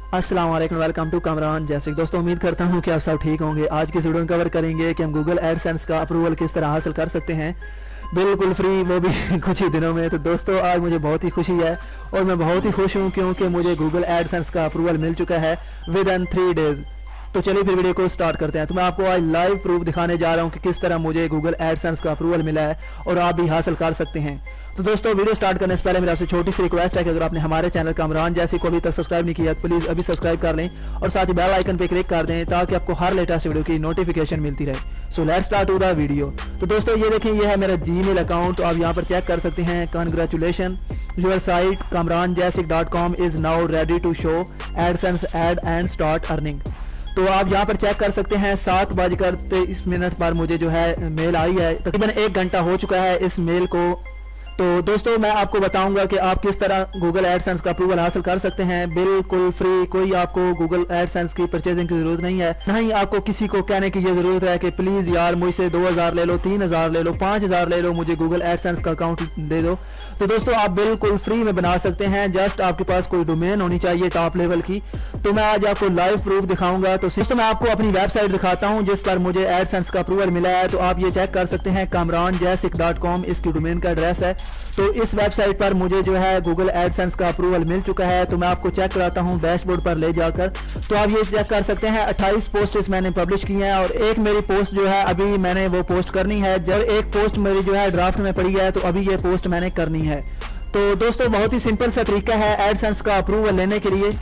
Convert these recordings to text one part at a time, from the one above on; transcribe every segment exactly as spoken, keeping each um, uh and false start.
अस्सलाम वालेकुम, welcome to Kamran जैसिक। दोस्तों उम्मीद करता हूं कि आप सब ठीक होंगे। आज की इस वीडियो में कवर करेंगे कि हम गूगल एडसेंस का अप्रूवल किस तरह हासिल कर सकते हैं बिल्कुल फ्री, वो भी कुछ ही दिनों में। तो दोस्तों आज मुझे बहुत ही खुशी है और मैं बहुत ही खुश हूं क्योंकि मुझे गूगल एडसेंस का अप्रूवल मिल चुका है विद इन थ्री डेज़। तो चलिए फिर वीडियो को स्टार्ट करते हैं। तो मैं आपको आज लाइव प्रूफ दिखाने जा रहा हूं कि किस तरह मुझे गूगल एडसेंस का अप्रूवल मिला है और आप भी हासिल कर सकते हैं। तो दोस्तों वीडियो स्टार्ट करने से पहले मेरी आपसे छोटी सी रिक्वेस्ट है कि अगर आपने हमारे चैनल कामरान जैसी को अभी तक सब्सक्राइब नहीं किया तो प्लीज़ अभी सब्सक्राइब कर लें और साथ ही बेल आइकन पे क्लिक कर दें ताकि आपको हर लेटेस्ट वीडियो की नोटिफिकेशन मिलती रहे। So let's start the video. तो दोस्तों ये देखें, ये है मेरा जीमेल अकाउंट। तो आप यहाँ पर चेक कर सकते हैं। कांग्रेचुलेशन, योर साइट कामरान जैसिक dot com is now ready to show AdSense ad and start earning. तो आप यहाँ पर चेक कर सकते हैं सात बजकर तेईस मिनट पर मुझे जो है मेल आई है। तकरीबन एक घंटा हो चुका है इस मेल को। तो दोस्तों मैं आपको बताऊंगा कि आप किस तरह गूगल एडसेंस का अप्रूवल हासिल कर सकते हैं बिल्कुल फ्री। कोई आपको गूगल एडसेंस की परचेजिंग की ज़रूरत नहीं है, ना ही आपको किसी को कहने की ये ज़रूरत है कि प्लीज़ यार मुझसे दो हज़ार ले लो, तीन हज़ार ले लो, पाँच हज़ार ले लो, मुझे गूगल एडसेंस का अकाउंट दे दो। तो दोस्तों आप बिल्कुल फ्री में बना सकते हैं। जस्ट आपके पास कोई डोमेन होनी चाहिए टॉप लेवल की। तो मैं आज आपको लाइव प्रूफ दिखाऊंगा। तो दोस्तों मैं आपको अपनी वेबसाइट दिखाता हूँ जिस पर मुझे एडसेंस का अप्रूवल मिला है। तो आप ये चेक कर सकते हैं, कामरान जैसिक डॉट कॉम इसकी डोमेन का एड्रेस है। तो इस वेबसाइट पर मुझे जो है गूगल एडसेंस का अप्रूवल मिल चुका है। तो मैं आपको चेक कराता हूँ डैशबोर्ड पर ले जाकर। तो आप ये चेक कर सकते हैं अट्ठाईस पोस्ट्स मैंने पब्लिश की हैं और एक मेरी पोस्ट जो है अभी मैंने वो पोस्ट करनी है। जब एक पोस्ट मेरी जो है ड्राफ्ट में पड़ी है तो अभी ये पोस्ट मैंने करनी है। तो दोस्तों बहुत ही सिंपल सा तरीका है एडसेंस का अप्रूवल लेने के लिए।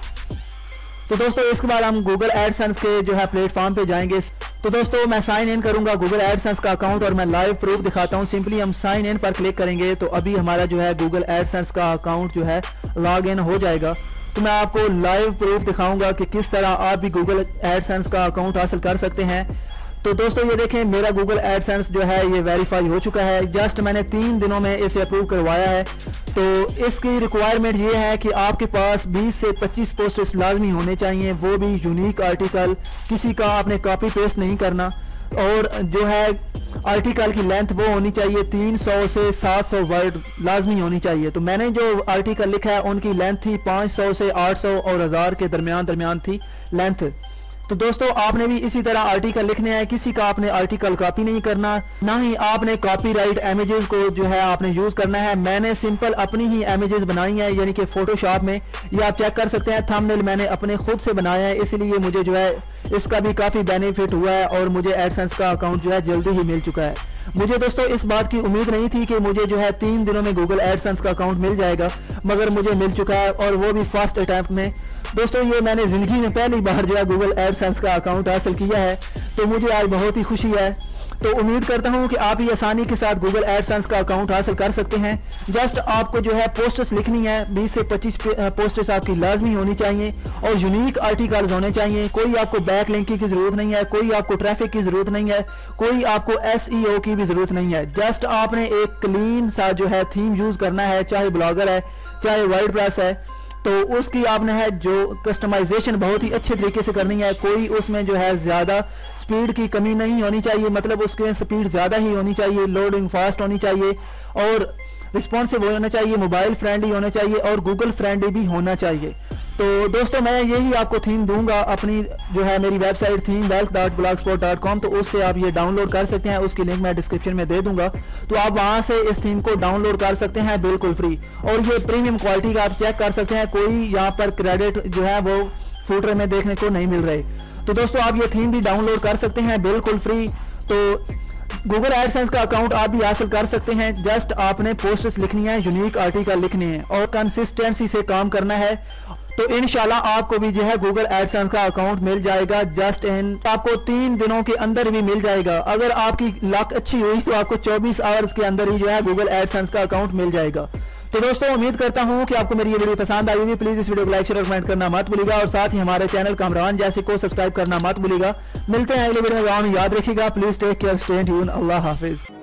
तो दोस्तों इसके बाद हम गूगल एडसेंस के जो है प्लेटफॉर्म पे जाएंगे। तो दोस्तों मैं साइन इन करूंगा गूगल एडसेंस का अकाउंट और मैं लाइव प्रूफ दिखाता हूं। सिंपली हम साइन इन पर क्लिक करेंगे तो अभी हमारा जो है गूगल एडसेंस का अकाउंट जो है लॉग इन हो जाएगा। तो मैं आपको लाइव प्रूफ दिखाऊंगा कि किस तरह आप भी गूगल एडसेंस का अकाउंट हासिल कर सकते हैं। तो दोस्तों ये देखें, मेरा गूगल एडसेंस जो है ये वेरीफाई हो चुका है। जस्ट मैंने तीन दिनों में इसे अप्रूव करवाया है। तो इसकी रिक्वायरमेंट ये है कि आपके पास बीस से पच्चीस पोस्ट्स लाजमी होने चाहिए, वो भी यूनिक आर्टिकल, किसी का आपने कॉपी पेस्ट नहीं करना। और जो है आर्टिकल की लेंथ वो होनी चाहिए तीन सौ से सात सौ वर्ड लाजमी होनी चाहिए। तो मैंने जो आर्टिकल लिखा है उनकी लेंथ थी पाँच सौ से आठ सौ और हज़ार के दरमियान दरमियान थी लेंथ। तो दोस्तों आपने भी इसी तरह आर्टिकल लिखने हैं, किसी का आपने आर्टिकल कॉपी नहीं करना, ना ही आपने कॉपीराइट इमेजेस को जो है आपने यूज़ करना है। मैंने सिंपल अपनी ही इमेजेस बनाई हैं, यानी कि फोटोशॉप में। ये आप चेक कर सकते हैं, थंबनेल मैंने अपने खुद से बनाया है, इसलिए मुझे जो है इसका भी काफ़ी बेनिफिट हुआ है और मुझे एडसेंस का अकाउंट जो है जल्दी ही मिल चुका है। मुझे दोस्तों इस बात की उम्मीद नहीं थी कि मुझे जो है तीन दिनों में गूगल एडसेंस का अकाउंट मिल जाएगा, मगर मुझे मिल चुका है और वो भी फर्स्ट अटैम्प्ट में। दोस्तों ये मैंने ज़िंदगी में पहली बार जो है गूगल एडसेंस का अकाउंट हासिल किया है। तो मुझे आज बहुत ही खुशी है। तो उम्मीद करता हूं कि आप ही आसानी के साथ गूगल एडसेंस का अकाउंट हासिल कर सकते हैं। जस्ट आपको जो है पोस्ट्स लिखनी है, बीस से पच्चीस पोस्ट्स आपकी लाजमी होनी चाहिए और यूनिक आर्टिकल्स होने चाहिए। कोई आपको बैक लिंकिंग की ज़रूरत नहीं है, कोई आपको ट्रैफिक की ज़रूरत नहीं है, कोई आपको एस ई ओ की भी ज़रूरत नहीं है। जस्ट आपने एक क्लीन सा जो है थीम यूज़ करना है, चाहे ब्लॉगर है चाहे वर्डप्रेस है। तो उसकी आपने है जो कस्टमाइजेशन बहुत ही अच्छे तरीके से करनी है। कोई उसमें जो है ज़्यादा स्पीड की कमी नहीं होनी चाहिए, मतलब उसके स्पीड ज़्यादा ही होनी चाहिए, लोडिंग फास्ट होनी चाहिए और रिस्पॉन्सिव होना चाहिए, मोबाइल फ्रेंडली होना चाहिए और गूगल फ्रेंडली भी होना चाहिए। तो दोस्तों मैं यही आपको थीम दूंगा अपनी जो है मेरी website theme wealth dot blogspot dot com. तो उससे आप ये डाउनलोड कर सकते हैं, उसकी लिंक मैं डिस्क्रिप्शन में दे दूंगा। तो आप वहां से इस थीम को डाउनलोड कर सकते हैं बिल्कुल फ्री। और ये प्रीमियम क्वालिटी का आप चेक कर सकते हैं, कोई यहाँ पर क्रेडिट जो है वो फूटर में देखने को नहीं मिल रहे। तो दोस्तों आप ये थीम भी डाउनलोड कर सकते हैं बिल्कुल फ्री। तो गूगल एडसेंस का अकाउंट आप भी हासिल कर सकते हैं। जस्ट आपने पोस्ट्स लिखनी है, यूनिक आर्टिकल लिखने हैं और कंसिस्टेंसी से काम करना है। तो इंशाल्लाह आपको भी जो है गूगल एडसेंस का अकाउंट मिल जाएगा। जस्ट इन आपको तीन दिनों के अंदर भी मिल जाएगा। अगर आपकी लक अच्छी हुई तो आपको चौबीस आवर्स के अंदर ही जो है गूगल एडसेंस का अकाउंट मिल जाएगा। तो दोस्तों उम्मीद करता हूं कि आपको मेरी ये वीडियो पसंद आई होगी। प्लीज़ इस वीडियो को लाइक शेयर और कमेंट करना मत भूलिएगा और साथ ही हमारे चैनल कामरान जैसे को सब्सक्राइब करना मत भूलिएगा। मिलते हैं अगले वीडियो में, याद रखिएगा। Please take care, stay tuned, अल्लाह हाफिज़।